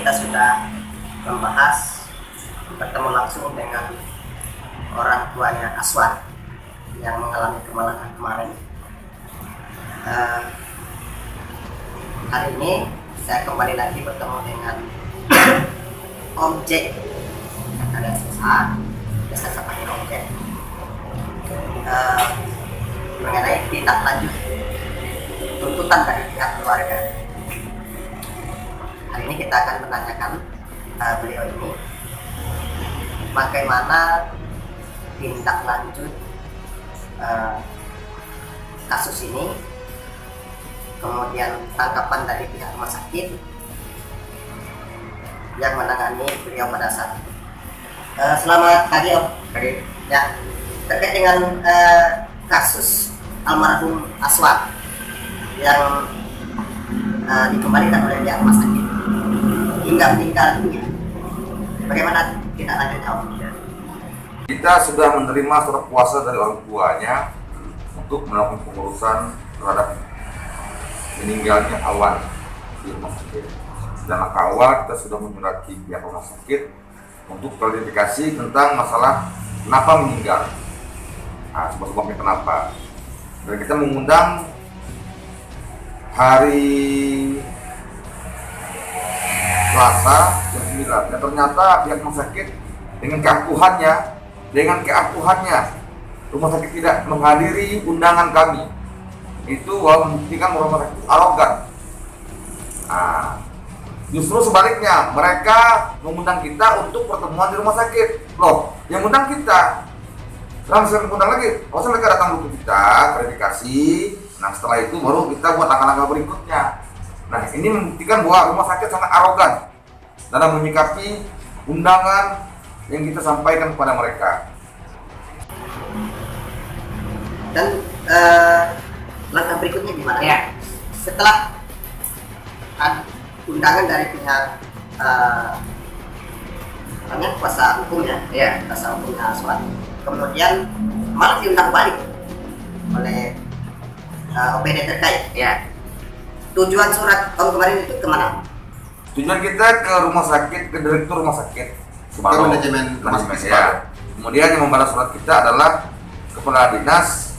kita sudah membahas, bertemu langsung dengan orang tuanya Aswan yang mengalami kemalahan kemarin. Hari ini saya kembali lagi bertemu dengan Om J. Ada susah, biasa saya panggil Om J. Mengenai tindak lanjut tuntutan dari pihak keluarga. Hari ini kita akan menanyakan beliau ini bagaimana tindak lanjut kasus ini, kemudian tanggapan dari pihak rumah sakit yang menangani beliau pada saat itu. Selamat pagi Om. Pagi. Ya, terkait dengan kasus almarhum Aswan yang dikembalikan oleh pihak rumah sakit hingga meninggal dunia, bagaimana tindak lanjutnya Om? Kita sudah menerima surat kuasa dari orang tuanya untuk melakukan pengurusan terhadap meninggalnya Awan di rumah sakit. Dan langkah awal kita sudah menyurati pihak rumah sakit untuk klarifikasi tentang masalah kenapa meninggal, sebab-sebabnya kenapa. Dan kita mengundang hari Selasa jam 9. Dan ternyata pihak rumah sakit dengan keakuhannya rumah sakit tidak menghadiri undangan kami. Itu membuktikan rumah sakit arogan. Justru sebaliknya, mereka mengundang kita untuk pertemuan di rumah sakit. Loh, yang undang kita langsung mengundang lagi. Maksudnya mereka datang dulu ke kita, klarifikasi. Nah, setelah itu baru kita buat langkah-langkah berikutnya. Nah, ini membuktikan bahwa rumah sakit sangat arogan dalam menyikapi undangan yang kita sampaikan kepada mereka. Dan langkah berikutnya gimana? Ya, setelah undangan dari pihak kuasa hukumnya, kuasa hukumnya Aswan, kemudian malah diundang balik oleh OPD terkait. Ya. Tujuan surat Om kemarin itu kemana? Tujuan kita ke rumah sakit, ke direktur rumah sakit, ke manajemen ya. Kemudian yang membalas surat kita adalah kepala dinas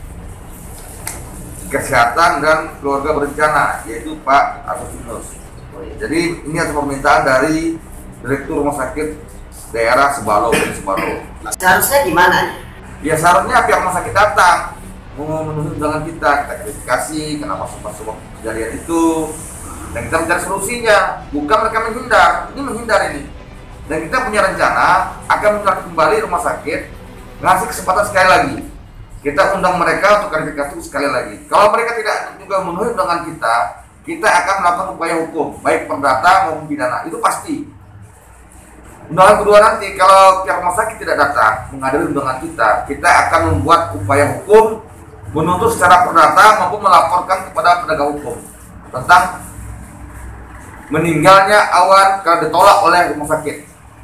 kesehatan dan keluarga berencana, yaitu Pak Asosinus. Jadi ini atas permintaan dari direktur rumah sakit daerah Sebalo. Seharusnya gimana? Ya seharusnya pihak rumah sakit datang memenuhi undangan kita klarifikasi kenapa sebab kejadian itu, dan kita mencari solusinya, bukan mereka menghindar. Ini menghindar ini. Dan kita punya rencana akan mencari kembali rumah sakit, ngasih kesempatan sekali lagi. Kita undang mereka untuk klarifikasi sekali lagi. Kalau mereka tidak juga memenuhi undangan kita akan melakukan upaya hukum, baik perdata maupun pidana. Itu pasti. Undangan kedua nanti, kalau pihak rumah sakit tidak datang menghadiri undangan kita akan membuat upaya hukum, menuntut secara perdata maupun melaporkan kepada penegak hukum tentang meninggalnya Awan karena ditolak oleh rumah sakit.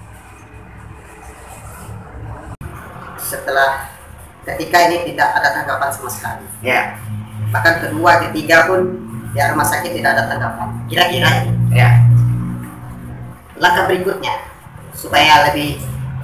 Setelah ketika ini tidak ada tanggapan sama sekali, ya, bahkan kedua, ketiga pun ya rumah sakit tidak ada tanggapan. Kira-kira ya langkah berikutnya supaya lebih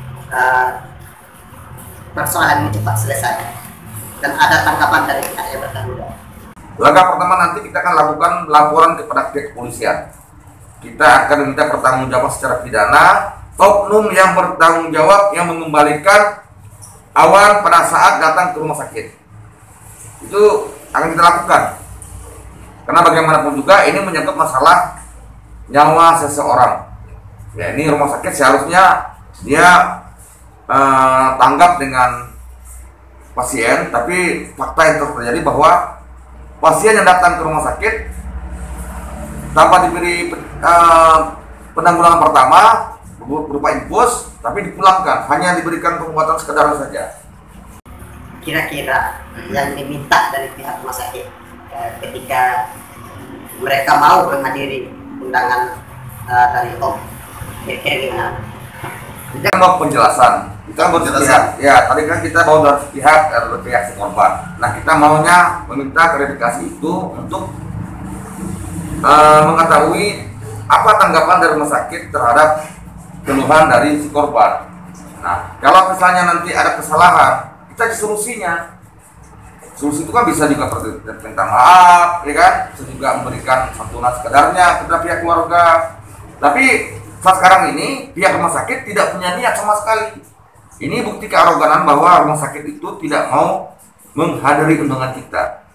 persoalan ini cepat selesai dan ada tanggapan dari pihak yang bertanggung jawab. Langkah pertama nanti kita akan lakukan laporan kepada pihak kepolisian. Kita akan meminta pertanggungjawaban secara pidana oknum yang bertanggung jawab yang mengembalikan Awan pada saat datang ke rumah sakit. Itu akan kita lakukan. Karena bagaimanapun juga ini menyangkut masalah nyawa seseorang. Ya, ini rumah sakit seharusnya dia tanggap dengan pasien, tapi fakta yang terjadi bahwa pasien yang datang ke rumah sakit tanpa diberi penanggulangan pertama berupa infus, tapi dipulangkan, hanya diberikan pengobatan sekedar saja. Kira-kira yang diminta dari pihak rumah sakit ketika mereka mau menghadiri undangan dari Om, kira-kira gimana? Kita mau penjelasan. Ya, tadi kan kita mau dari pihak si korban. Nah, kita maunya meminta klarifikasi itu untuk mengetahui apa tanggapan dari rumah sakit terhadap keluhan dari si korban. Nah, kalau misalnya nanti ada kesalahan, kita cari solusinya. Solusi itu kan bisa juga minta maaf, ya kan? Bisa juga memberikan santunan sekedarnya kepada pihak keluarga. Tapi saat sekarang ini pihak rumah sakit tidak punya niat sama sekali. Ini bukti kearoganan bahwa rumah sakit itu tidak mau menghadiri undangan kita.